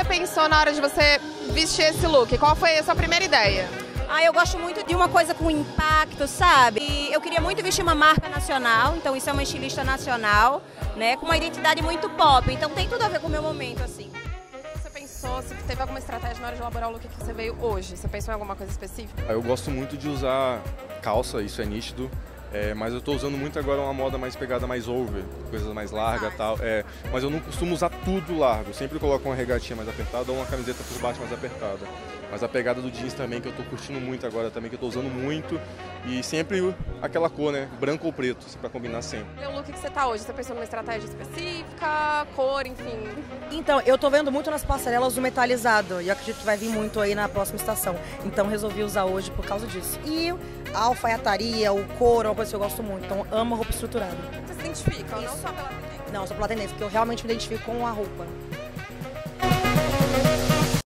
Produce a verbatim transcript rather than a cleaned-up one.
pensou na hora de você vestir esse look? Qual foi a sua primeira ideia? Ah, eu gosto muito de uma coisa com impacto, sabe? E eu queria muito vestir uma marca nacional, então isso é uma estilista nacional, né? Com uma identidade muito pop, então tem tudo a ver com o meu momento, assim. Você pensou, se teve alguma estratégia na hora de elaborar o look que você veio hoje? Você pensou em alguma coisa específica? Eu gosto muito de usar calça, isso é nítido. É, mas eu estou usando muito agora uma moda mais pegada mais over, coisas mais largas e tal. É, mas eu não costumo usar tudo largo, sempre coloco uma regatinha mais apertada ou uma camiseta por baixo mais apertada. Mas a pegada do jeans também, que eu estou curtindo muito agora também, que eu estou usando muito. E sempre aquela cor, né? Branco ou preto, para combinar sempre. E o look que você está hoje, você pensou numa estratégia específica, cor, enfim? Então, eu tô vendo muito nas passarelas o metalizado e eu acredito que vai vir muito aí na próxima estação. Então resolvi usar hoje por causa disso. E a alfaiataria, o couro, é uma coisa que eu gosto muito. Então amo roupa estruturada. Você se identifica, não só pela tendência? Não, só pela tendência, porque eu realmente me identifico com a roupa.